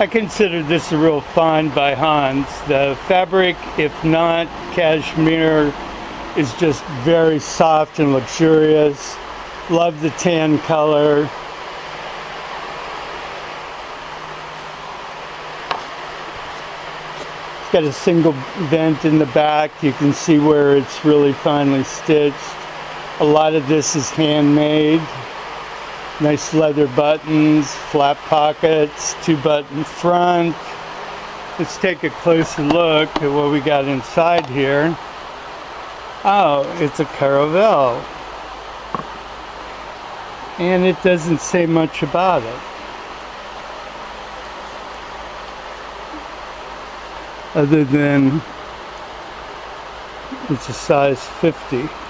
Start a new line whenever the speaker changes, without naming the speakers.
I consider this a real find by Hans. The fabric, if not cashmere, is just very soft and luxurious. Love the tan color. It's got a single vent in the back. You can see where it's really finely stitched. A lot of this is handmade. Nice leather buttons, flap pockets, 2-button front. Let's take a closer look at what we got inside here. Oh, it's a Caravel. And it doesn't say much about it, other than it's a size 50.